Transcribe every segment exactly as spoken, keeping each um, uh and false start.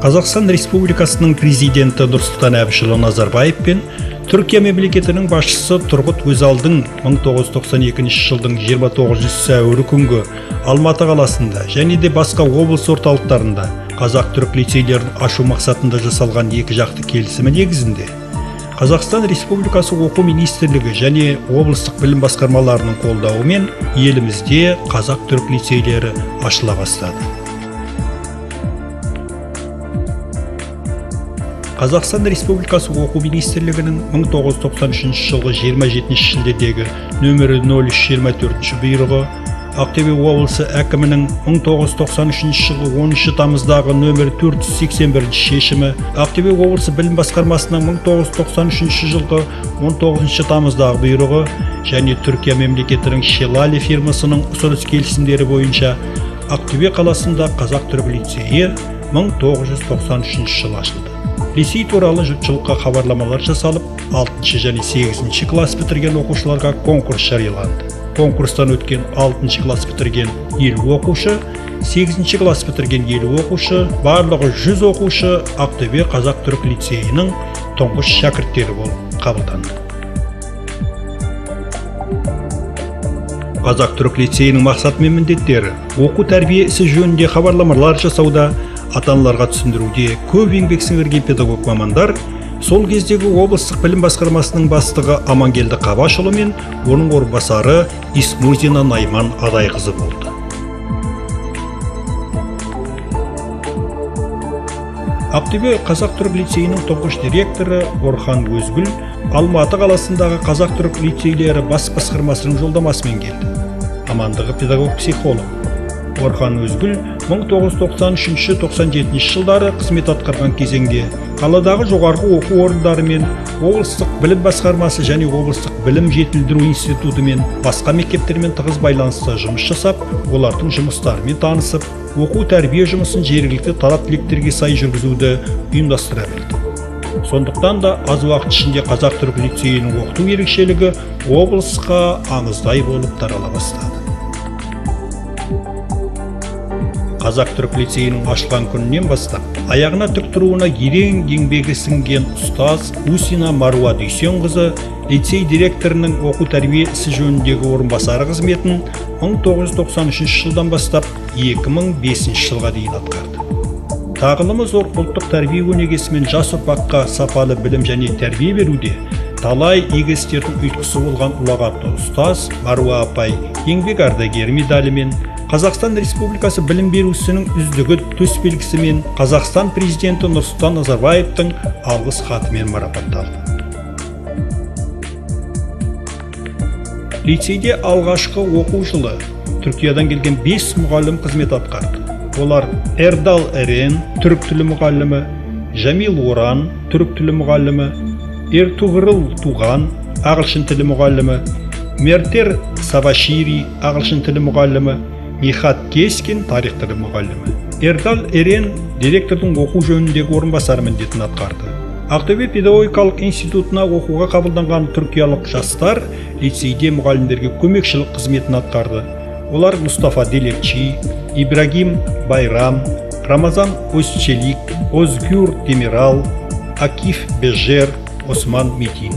Қазақстан Республикасының президенті Нұрсұлтан Әбішұлы Назарбаев пен Түркия мемлекетінің басшысы Тұрғұт Өзалдың мың тоғыз жүз тоқсан екінші жылдың жиырма тоғызыншы сәуірі күнгі Алматы қаласында және де басқа облыс орталықтарында қазақ-түрік лицейлерін ашу мақсатында жасалған екі жақты келісімі негізінде Қазақстан Республикасы оқу министрлігі және облыстық білім басқармаларының қолдауымен елімізде қазақ-түрік лицейлері ашыла бастады. Қазақстан Республикасы оқу министрлігінің мың тоғыз жүз тоқсан үшінші жылғы жиырма жетінші шілдедегі нөмірі нөл үш жиырма төртінші бұйрығы, Ақтөбе облысы әкімінің мың тоғыз жүз тоқсан үшінші жылғы оныншы тамыздағы нөмірі төрт жүз сексен бірінші шешімі, Ақтөбе облысы білім басқармасының мың тоғыз жүз тоқсан үшінші жылғы он тоғызыншы тамыздағы бұйрығы және Түркия мемлекетінің Шелали фирмасының ұсыныс келісімдері бойынша Ақтөбе қаласында қазақ-түрік лицейі мың тоғыз жүз тоқсан үшінші жылы ашылды. Лицей туралы жұртшылыққа хабарламалар жасалып, алтыншы және сегізінші класс бітірген оқушыларға конкурс жарияланды. Конкурстан өткен алтыншы класс бітірген елу оқушы, сегізінші класс бітірген елу оқушы, барлығы жүз оқушы Ақтөбе қазақ-түрік лицейінің тұңғыш шәкірттері болып қабылданды. Қазақ-түрік лицейінің мақсаты мен міндеттері оқу тәрбие ісі жөнінде хабарламалар жасауда, ата-аналарға түсіндіруде көп еңбек сіңірген педагог мамандар сол кездегі облыстық білім басқармасының бастығы Амангелді Қабашұлы мен оның орынбасары Исмузина Найман Адайқызы болды. Ақтөбе қазақ-түрік лицейінің тұңғыш директоры Орхан Өзгүл Алматы қаласындағы қазақ-түрік лицейлері бас басқармасының жолдамасымен келді. Мамандығы педагог-психолог. Орхан Өзгүл мың тоғыз жүз тоқсан үшінші тоқсан жетінші жылдары қызмет атқарған кезеңде қаладағы жоғарғы оқу орындары мен облыстық білім басқармасы және облыстық білім жетілдіру институты мен басқа мектептермен тығыз байланыста жұмыс жасап, олардың жұмыстарымен танысып, оқу тәрбие жұмысын жергілікті талап тілектерге сай жүргізуді ұйымдастыра білді. Сондықтан да аз уақыт ішінде қазақ-түрік лицейінің оқыту ерекшелігі облысқа аңыздай болып тарала бастады. Қазақ-түрік лицейінің ашылған күнінен бастап, аяғына тік тұруына ерен еңбегі сіңген ұстаз Усина Маруа Дүйсенқызы лицей директорының оқу тәрбие ісі жөніндегі орынбасары қызметін мың тоғыз жүз тоқсан үшінші жылдан бастап екі мың бесінші жылға дейін атқарды. Тағылымы зор ұлттық тәрбие өнегесімен жас ұрпаққа сапалы білім және тәрбие беруде талай игі істердің ұйытқысы болған ұлағатты ұстаз Маруа апай еңбек ардагері медалімен, Қазақстан Республикасы білім беру ісінің үздігі төсбелгісімен Қазақстан президенті Нұрсұлтан Назарбаевтың алғыс хатымен марапатталды. Лицейде алғашқы оқу жылы Түркиядан келген бес мұғалім қызмет атқарды. Олар Эрдал Эрен, түрік тілі мұғалімі, Жамил Оран, түрік тілі мұғалімі, Эртуғрыл Туған, ағылшын тілі мұғалімі, Мертер Савашири, ағылшын тілі мұғалімі, Михат Кескин, тарих тілі мұғалімі. Эрдал Эрен директордың оқу жөніндегі орынбасары міндетін атқарды. Ақтөбе педагогикалық институтына оқуға қабылданған түркиялық жастар лицейде мұғалімдерге көмекшілік қызметін атқарды. Олар Мустафа Делекчи, Ибрагим Байрам, Рамазан Өзчелик, Озгюр Демирал, Акиф Бежер, Осман Метин.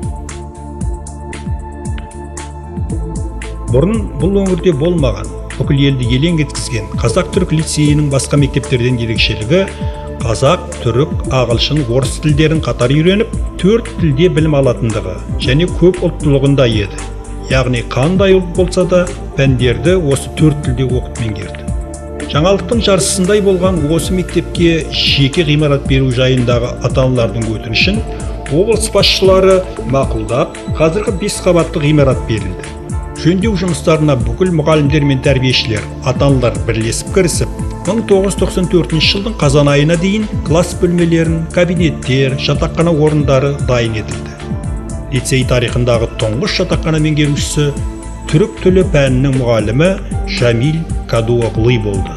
Бұрын бұл өңірде болмаған, бүкіл елді елең еткізген қазақ-түрік лицейінің басқа мектептерден ерекшелігі қазақ, түрік, ағылшын, орыс тілдерін қатар үйреніп, төрт тілде білім алатындығы және көп ұлттылығында еді. Яғни қандай ұлт болса да пәндерді осы төрт тілде оқып меңгерді. Жаңалықтың жарысындай болған осы мектепке жеке ғимарат беру жайындағы ата-аналардың өтінішін облыс басшылары мақұлдап, қазіргі бес қабатты ғимарат берілді. Жөндеу жұмыстарына бүкіл мұғалімдер мен тәрбиешілер, ата-аналар бірлесіп кірісіп, мың тоғыз жүз тоқсан төртінші жылдың қазан айына дейін класс бөлмелерін, кабинеттер, жатақхана орындары дайын етілді. Лицей тарихындағы тұңғыш жатақхана меңгерушісі түрік тілі пәнінің мұғалімі Жамил Кадуоғлы болды.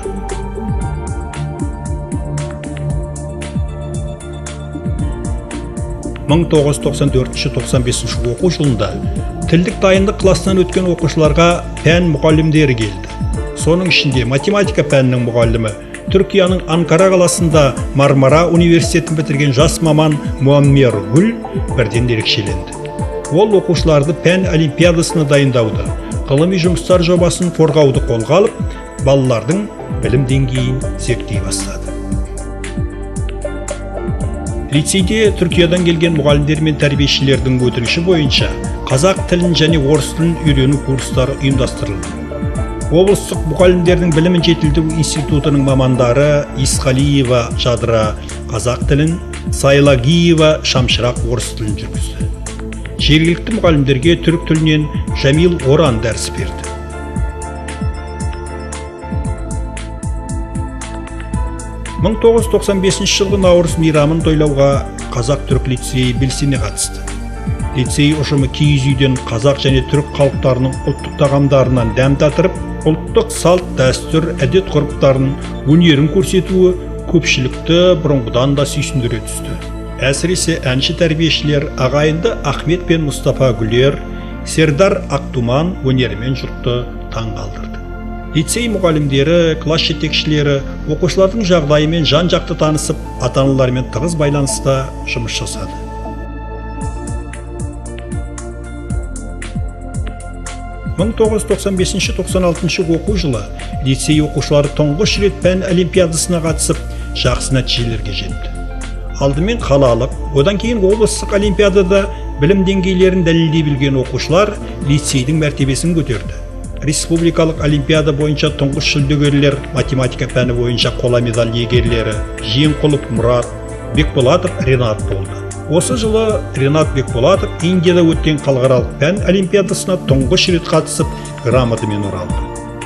мың тоғыз жүз тоқсан төртінші тоқсан бесінші оқу жылында тілдік дайындық классынан өткен оқушыларға пән мұғалімдері келді. Соның ішінде математика пәнінің мұғалімі Түркияның Анкара қаласында Мармара университетін бітірген жас маман Муаммер Гүл бірден ерекшеленді. Ол оқушыларды пән олимпиадасына дайындауды, ғылыми жұмыстар жобасын қорғауды қолға алып, балалардың білім деңгейін зерттей бастады. Лицейде Түркиядан келген мұғалімдер мен тәрбиешілердің өтініші бойынша қазақ тілін және орыс тілін үйрену курстары ұйымдастырылды. Облыстық мұғалімдердің білімін жетілдіру институтының мамандары Исқалиева Жадыра қазақ тілін, Сайлагиева Шамшырақ орыс тілін жүргізді. Жергілікті мұғалімдерге түрік тілінен Жамил Оран дәріс берді. мың тоғыз жүз тоқсан бесінші жылғы Наурыз мейрамын тойлауға қазақ-түрік лицейі белсене қатысты. Лицей ұжымы киіз үйден қазақ және түрік халықтарының ұлттық тағамдарынан дәм татырып, ұлттық салт, дәстүр, әдет ғұрыптарын, өнерін көрсетуі көпшілікті бұрынғыдан да сүйсіндіре түсті. Әсіресе әнші тәрбиешілер ағайынды Ахмет пен Мұстафа Гүлер, Сердар Ақтуман өнерімен жұртты таң қалдырды. Лицей мұғалімдері, класс жетекшілері оқушылардың жағдайымен жан-жақты танысып, ата-аналармен тығыз байланыста жұмыс жасады. мың тоғыз жүз тоқсан бесінші тоқсан алтыншы оқу жылы лицей оқушылары тұңғыш рет пән олимпиадасына қатысып, жақсы нәтижелерге жетті. Алдымен қалалық, одан кейін облыстық олимпиадада білім деңгейлерін дәлелдей білген оқушылар лицейдің мәртебесін көтерді. Республикалық олимпиада бойынша тұңғыш жүлдегерлер, математика пәні бойынша қола медаль иегерлері Жиенқұлов Мұрат, Бекболатов Ренат болды. Осы жылы Ренат Бекболатов Индияда өткен халықаралық пән олимпиадасына тұңғыш рет қатысып, грамотамен оралды.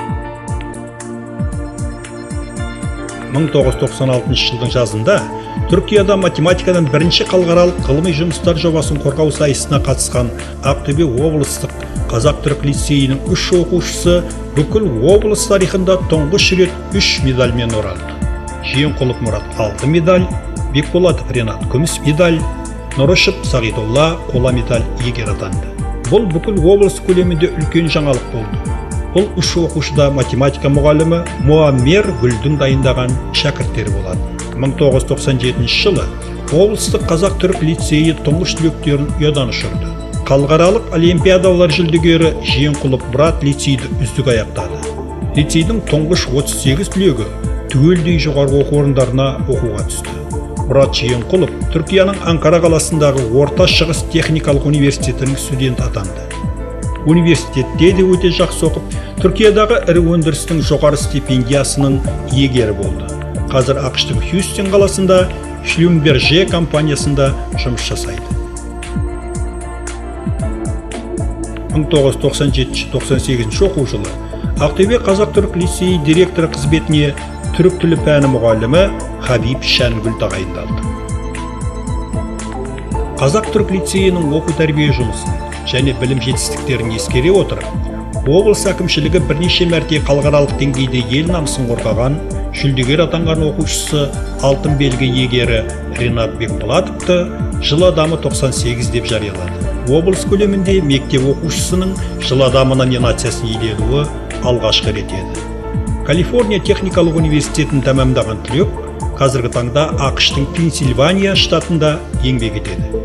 мың тоғыз жүз тоқсан алтыншы жылдың жазында Түркияда математикадан бірінші халықаралық ғылыми жұмыстар жобасын қорғау сайысына қатысқан Ақтөбе облыстық қазақ-түрік лицейінің үш оқушысы бүкіл облыс тарихында тұңғыш рет үш медальмен оралды. Жиенқұлов Мұрат алты медаль, Бекболатов Ренат күміс медаль, Нұрышев Сағидолла қола медаль иегері атанды. Бұл бүкіл облыс көлемінде үлкен жаңалық болды. Бұл үш оқушыда математика мұғалімі Муаммер Гүлдің дайындаған шәкірттері болады. мың тоғыз жүз тоқсан жетінші жылы облыстық қазақ-түрік лицейі тұңғыш түлектерін ұядан ұшырды. Халықаралық олимпиадалар жүлдегері Жиенқұлов Мұрат лицейді үздік аяқтады. Лицейдің тұңғыш отыз сегіз түлегі түгелдей жоғарғы оқу орындарына оқуға түсті. Мұрат Жиенқұлов Түркияның Анкара қаласындағы Орта Шығыс техникалық университетінің студенті атанды. Университетте де өте жақсы оқып, Түркиядағы ірі өндірістің жоғары стипендиясының иегері болды. Қазір ақш-тың Хьюстон қаласында Шлюмберже компаниясында жұмыс жасайды. мың тоғыз жүз тоқсан жетінші тоқсан сегізінші оқу жылы Ақтөбе қазақ-түрік лицейі директоры қызметіне түрік тілі пәні мұғалімі Хабиб Шәнгүл тағайындалды. Қазақ-түрік лицейінің оқу тәрбие жұмысын және білім жетістіктерін ескере отырып, облыс әкімшілігі бірнеше мәрте халықаралық деңгейде ел намысын қорғаған, жүлдегер атанған оқушысы алтын белгі иегері Ренат Бекболатовты жыл адамы тоқсан сегіз деп жариялады. Облыс көлемінде мектеп оқушысының жыл адамы номинациясын иеленуі алғашқы рет еді. Калифорния техникалық университетін тәмамдаған түлек қазіргі таңда ақш-тың Пенсильвания штатында еңбек етеді.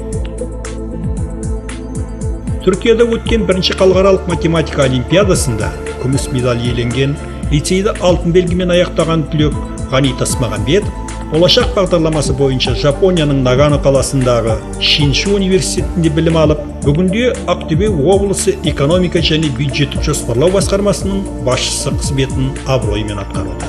Түркияда өткен бірінші халықаралық математика олимпиадасында күміс медаль иеленген, лицейді алтын белгімен аяқтаған түлек Ғани Тасмағамбетов болашақ бағдарламасы бойынша Жапонияның Нагано қаласындағы Шиншу университетінде білім алып, бүгінде Ақтөбе облысы экономика және бюджеттік жоспарлау басқармасының басшысы қызметін абыроймен атқаруда.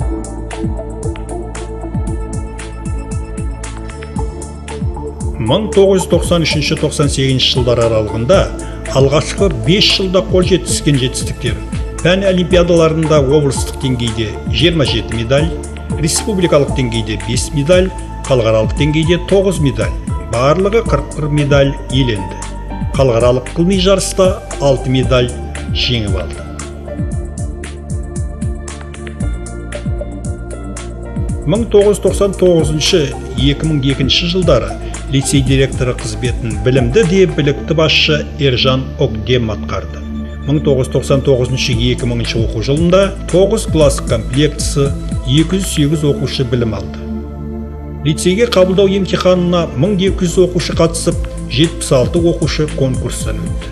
мың тоғыз жүз тоқсан үшінші тоқсан сегізінші жылдар аралығында алғашқы бес жылда қол жеткізген жетістіктер: пән олимпиадаларында облыстық деңгейде жиырма жеті медаль, республикалық деңгейде бес медаль, халықаралық деңгейде тоғыз медаль, барлығы қырық бір медаль иеленді. Халықаралық ғылыми жарыста алты медаль жеңіп алды. мың тоғыз жүз тоқсан тоғызыншы - екі мың екінші жылдары лицей директоры қызметін білімді де білікті басшы Ержан Окдем атқарды. мың тоғыз жүз тоқсан тоғызыншы - екі мыңыншы оқу жылында тоғыз класс комплектісі, екі жүз сегіз оқушы білім алды. Лицейге қабылдау емтиханына мың екі жүз оқушы қатысып, жетпіс алты оқушы конкурстан өтті.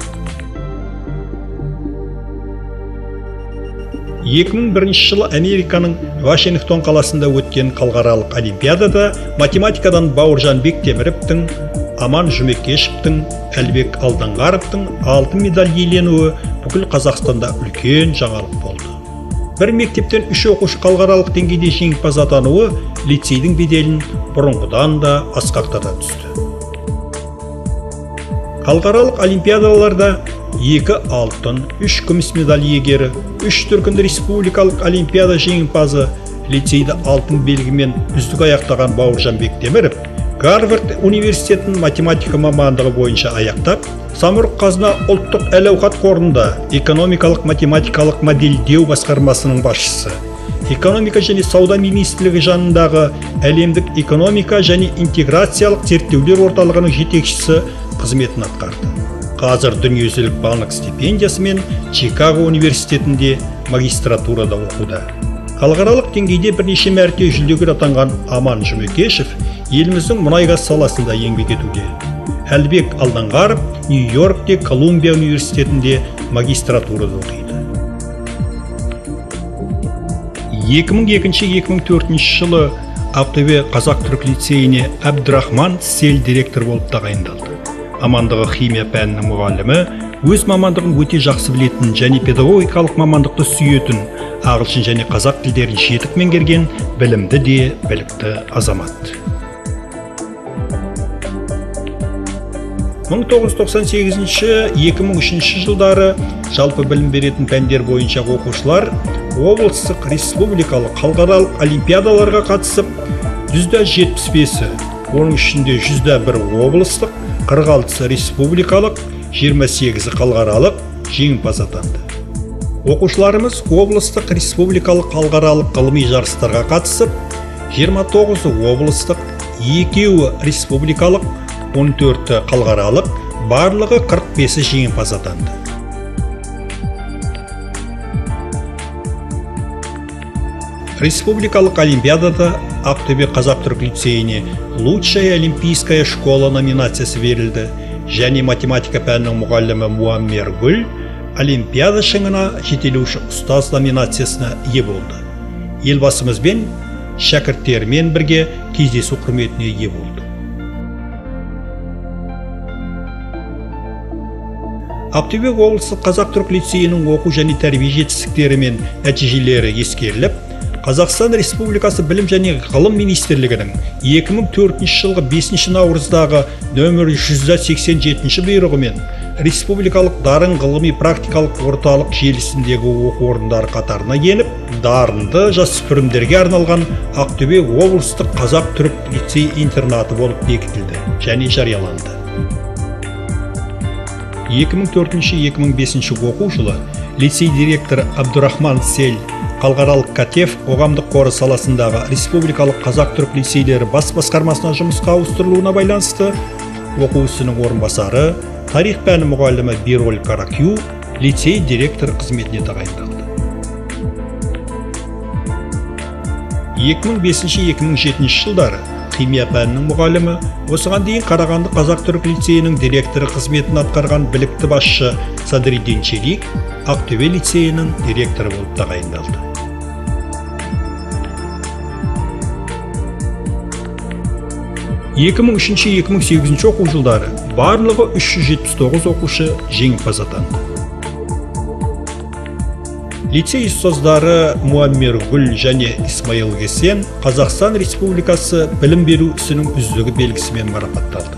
екі мың бірінші жылы Американың Вашингтон қаласында өткен халықаралық олимпиадада математикадан Бауыржан Бектеміровтің, Аман Жұмекешевтің, Әлбек Алданғаровтың алтын медаль иеленуі бүкіл Қазақстанда үлкен жаңалық болды. Бір мектептен үш оқушы халықаралық деңгейде жеңімпаз атануы лицейдің беделін бұрынғыдан да асқақтата түсті. Халықаралық олимпиадаларда екі алтын, үш күміс медаль иегері, үш дүркін республикалық олимпиада жеңімпазы, лицейді алтын белгімен үздік аяқтаған Бауыржан Бектеміров Гарвард университетінің математика мамандығы бойынша аяқтап, Самұрық қазына ұлттық әл-ауқат қорында экономикалық математикалық модельдеу басқармасының басшысы, экономика және сауда министрлігі жанындағы әлемдік экономика және интеграциялық зерттеулер орталығының жетекшісі қызметін атқарды. Қазір дүниежүзілік банк стипендиясымен Чикаго университетінде магистратурада оқуда. Халықаралық деңгейде бірнеше мәрте жүлдегер атанған Аман Жұмекешев еліміздің мұнай-газ саласында еңбек етуде. Әлбек Алданғаров Нью-Йоркте Колумбия университетінде магистратурада оқиды. екі мың екінші - екі мың төртінші жылы Ақтөбе қазақ-түрік лицейіне Әбдірахман Сел директор болып тағайындалды. Мамандығы химия пәнінің мұғалімі, өз мамандығын өте жақсы білетін және педагогикалық мамандықты сүйетін, ағылшын және қазақ тілдерін жетік меңгерген, білімді де білікті азамат. мың тоғыз жүз тоқсан сегізінші - екі мың үшінші жылдары жалпы білім беретін пәндер бойынша оқушылар облыстық, республикалық, халықаралық олимпиадаларға қатысып, жүзде жетпіс бесі, оның ішінде жүзде бір облыстық, қырық алтысы республикалық, жиырма сегізі халықаралық жеңімпаз атанды. Оқушыларымыз облыстық, республикалық, халықаралық ғылыми жарыстарға қатысып, жиырма тоғызы облыстық, екеуі республикалық, он төрті халықаралық, барлығы қырық бесі жеңімпаз атанды. Республикалық олимпиадада Ақтөбе қазақ-түрік лицейіне «Лучшая олимпийская школа» номинациясы берілді, және математика пәнінің мұғалімі Муаммер Гүл олимпиада шыңына жетелеуші ұстаз номинациясына ие болды. Елбасымызбен, шәкірттерімен бірге кездесу құрметіне ие болды. Ақтөбе облыстық қазақ-түрік лицейінің оқу және тәрбие жетістіктері мен нәтижелері ескеріліп, Қазақстан Республикасы білім және ғылым министрлігінің екі мың төртінші жылғы бесінші наурыздағы нөмірі жүз сексен жетінші бұйрығымен республикалық дарын ғылыми практикалық орталық желісіндегі оқу орындары қатарына еніп, дарынды жасөспірімдерге арналған Ақтөбе облыстық қазақ-түрік лицей интернаты болып бекітілді және жарияланды. екі мың төртінші - екі мың бесінші оқу жылы лицей директоры Әбдірахман Сел халықаралық КАТЕФ қоғамдық қоры саласындағы республикалық қазақ-түрік лицейлері бас басқармасына жұмысқа ауыстырылуына байланысты оқу ісінің орынбасары, тарих пәні мұғалімі Бироль Каракю лицей директоры қызметіне тағайындалды. екі мың бесінші - екі мың жетінші жылдары химия пәнінің мұғалімі, осыған дейін Қарағанды қазақ-түрік лицейінің директоры қызметін атқарған білікті басшы Садриддин Челик Ақтөбе лицейінің директоры болып тағайындалды. екі мың үшінші - екі мың сегізінші оқу жылдары барлығы үш жүз жетпіс тоғыз оқушы жеңімпаз атанды. Лицей ұстаздары Муаммер Гүл және Исмаил Гесен Қазақстан Республикасы білім беру ісінің үздігі белгісімен марапатталды.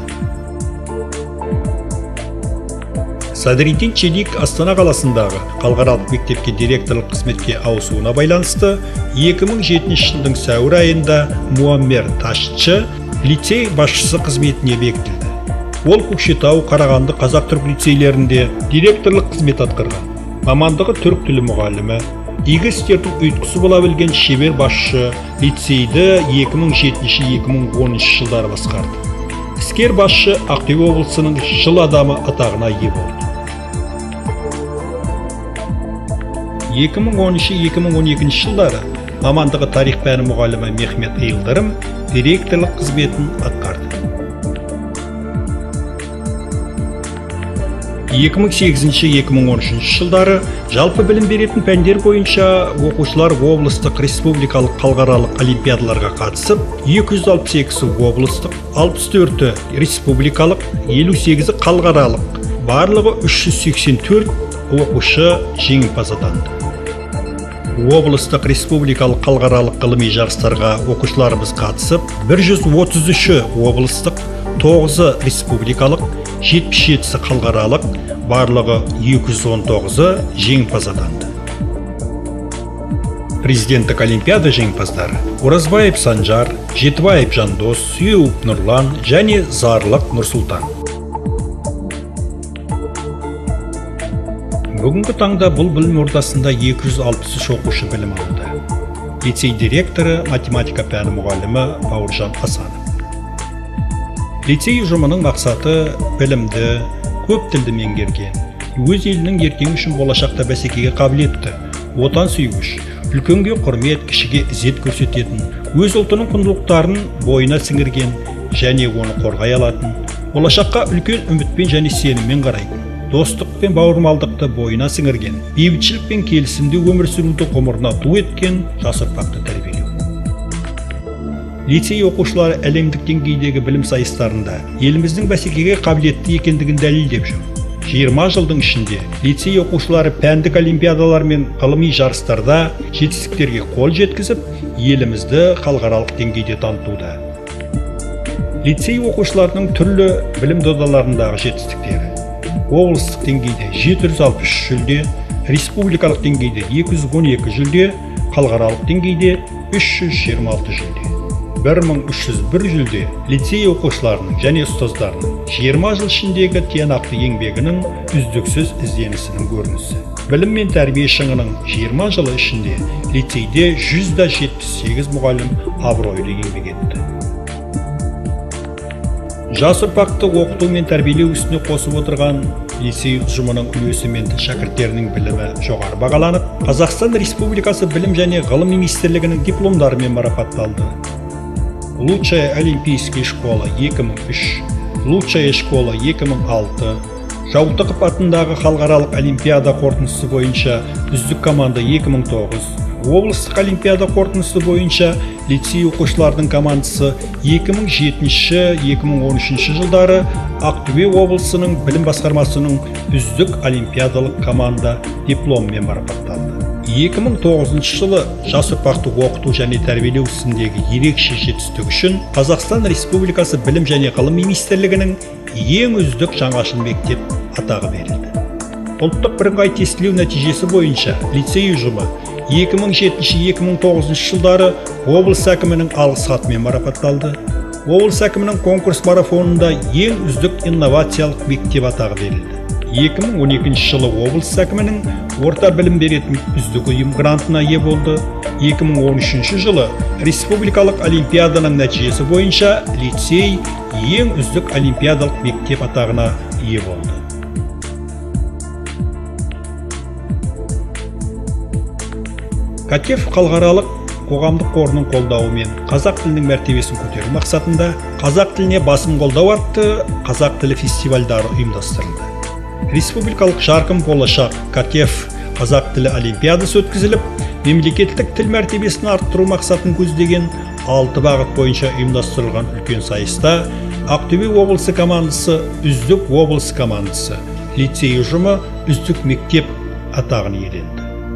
Садриддин Челик Астана қаласындағы халықаралық мектепке директорлық қызметке ауысуына байланысты екі мың жетінші жылдың сәуір айында Муаммер Ташчы лицей басшысы қызметіне бекітілді. Ол Көкшетау, Қарағанды қазақ-түрік лицейлерінде директорлық қызмет атқарған. Мамандығы түрік тілі мұғалімі, игі істердің ұйытқысы бола білген шебер басшы, лицейді екі мың жетінші - екі мың оныншы жылдары басқарды. Іскер басшы Ақтөбе облысының жыл адамы атағына ие болды. екі мың он үшінші - екі мың он екінші жылдары мамандығы тарих пәні мұғалімі Мехмет Йылдырым директорлық қызметін атқарды. екі мың сегізінші - екі мың он үшінші жылдары жалпы білім беретін пәндер бойынша оқушылар облыстық республикалық халықаралық олимпиадаларға қатысып, екі жүз алпыс екісі облыстық, алпыс төрті республикалық, елу сегізі халықаралық, барлығы үш жүз сексен төрт оқушы жеңімпаз атанды. Облыстық республикалық халықаралық ғылыми жарыстарға оқушыларымыз қатысып, бір жүз отыз үші облыстық, тоғызы республикалық, жетпіс жетісі халықаралық, барлығы екі жүз он тоғызы жеңімпаз атанды. Президенттік олимпиада жеңімпаздары Оразбаев Санжар, Жетібаев Жандос, Сүйеуов Нұрлан және Зарлық Нұрсұлтан. Бүгінгі таңда бұл білім ордасында екі жүз алпыс үш оқушы білім алуда. Лицей директоры, математика пәні мұғалімі Бауыржан Асанов. Лицей ұжымының мақсаты білімді, көп тілді меңгерген, өз елінің ертеңі үшін болашақта бәсекеге қабілетті, отан сүйгіш, үлкенге құрмет, кішіге ізет көрсететін, өз ұлтының құндылықтарын бойына сіңірген және оны қорғай алатын, болашаққа үлкен үмітпен және сеніммен қарайтын, достық пен бауырмалдықты бойына сіңірген, бейбітшілік пен келісімде өмір сүруді ғұмырына ту еткен жас ұрпақты тәрбиелеу. Лицей оқушылары әлемдік деңгейдегі білім сайыстарында еліміздің бәсекеге қабілетті екендігін дәлелдеп жүр. жиырма жылдың ішінде лицей оқушылары пәндік олимпиадалар мен ғылыми жарыстарда жетістіктерге қол жеткізіп, елімізді халықаралық деңгейде танытуда. Лицей оқушыларының түрлі білім додаларындағы жетістіктері: облыстық деңгейде жеті жүз алпыс үш жүлде, республикалық деңгейде екі жүз он екі жүлде, халықаралық деңгейде үш жүз жиырма алты жүлде. бір мың үш жүз бір жүлде лицей оқушыларының және ұстаздарының жиырма жыл ішіндегі тиянақты еңбегінің үздіксіз ізденісінің көрінісі. Білім мен тәрбие шыңының жиырма жылы ішінде лицейде жүз жетпіс сегіз мұғалім абыройлы еңбек етті. Жас ұрпақты оқыту мен тәрбиелеу ісіне қосып отырған лицей ұжымының үлесі мен шәкірттерінің білімі жоғары бағаланып, Қазақстан Республикасы білім және ғылым министрлігінің дипломдарымен марапатталды. Лучшая олимпийская школа екі мың үш, лучшая школа екі мың алты, Жаутықов атындағы халықаралық олимпиада қорытындысы бойынша үздік команда екі мың тоғыз, облыстық олимпиада қорытындысы бойынша лицей оқушылардың командасы екі мың жетінші - екі мың он үшінші жылдары Ақтөбе облысының білім басқармасының үздік олимпиадалық команда дипломмен марапатталды. екі мың тоғызыншы жылы жас ұрпақты оқыту және тәрбиелеу ісіндегі ерекше жетістігі үшін Қазақстан Республикасы білім және ғылым министрлігінің ең үздік жаңашыл мектеп атағы берілді. Ұлттық бірыңғай тестілеу нәтижесі бойынша лицей ұжымы екі мың жетінші - екі мың тоғызыншы жылдары облыс әкімінің алғыс хатымен марапатталды. Облыс әкімінің конкурс марафонында ең үздік инновациялық мектеп атағы берілді. екі мың он екінші жылы облыс әкімінің орта білім беретін үздік ұйым грантына ие болды. екі мың он үшінші жылы республикалық олимпиаданың нәтижесі бойынша лицей ең үздік олимпиадалық мектеп атағына ие болды. Катев халықаралық қоғамдық қорының қолдауымен қазақ тілінің мәртебесін көтеру мақсатында қазақ тіліне басым қолдау атты қазақ тілі фестивальдары ұйымдастырылды. Республикалық жарқын болашақ Катев қазақ тілі олимпиадасы өткізіліп, мемлекеттік тіл мәртебесін арттыру мақсатын көздеген алты бағыт бойынша ұйымдастырылған үлкен сайыста Ақтөбе облысы командасы үздік облыс командасы, лицей ұжымы үздік мектеп атағын иеленді.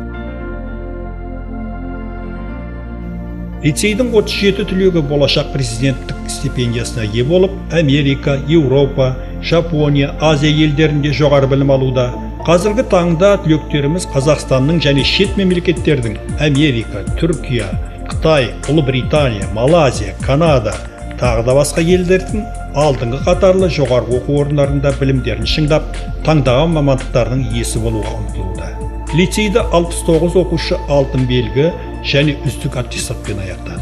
Лицейдің отыз жеті түлегі болашақ президенттік стипендиясына ие болып, Америка, Еуропа, Жапония, Азия елдерінде жоғары білім алуда. Қазіргі таңда түлектеріміз Қазақстанның және шет мемлекеттердің Америка, Түркия, Қытай, Ұлыбритания, Малайзия, Канада, тағы да басқа елдердің алдыңғы қатарлы жоғарғы оқу орындарында білімдерін шыңдап, таңдаған мамандықтардың иесі болуға ұмтылуда. Лицейді алпыс тоғыз оқушы алтын белгі және үздік аттестатпен аяқтады.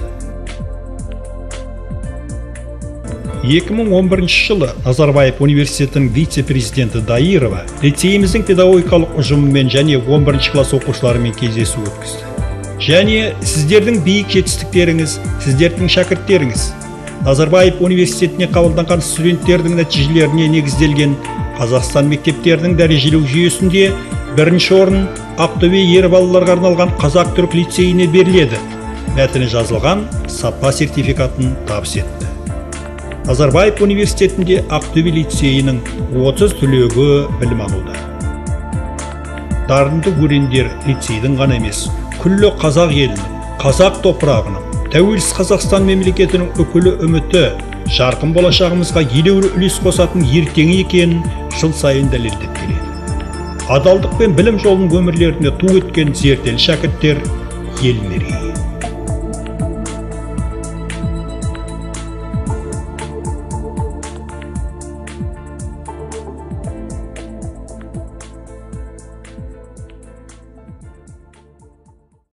екі мың он бірінші жылы Назарбаев университетінің вице-президенті Даирова лицейіміздің педагогикалық ұжымымен және он бірінші класс оқушыларымен кездесу өткізді. және сіздердің биік жетістіктеріңіз, сіздердің шәкірттеріңіз Назарбаев университетіне қабылданған студенттердің нәтижелеріне негізделген Қазақстан мектептерінің дәрежелеу жүйесінде бірінші орын Ақтөбе ер балаларға арналған Қазақ-Түрік лицейіне беріледі. Мәтіні жазылған сапа сертификатын табыс етті. Назарбаев университетінде Ақтөбе лицейінің отыз түлегі білім алуда. Дарынды өрендер лицейдің ғана емес, күллі қазақ елінің, қазақ топырағының, тәуелсіз Қазақстан мемлекетінің үкілі үміті, жарқын болашағымызға елеулі үлес қосатын ертеңі екенін жыл сайын дәлелдеп келеді. Адалдық пен білім жолының өмірлеріне ту еткен зерделі шәкірттер ел мерейі.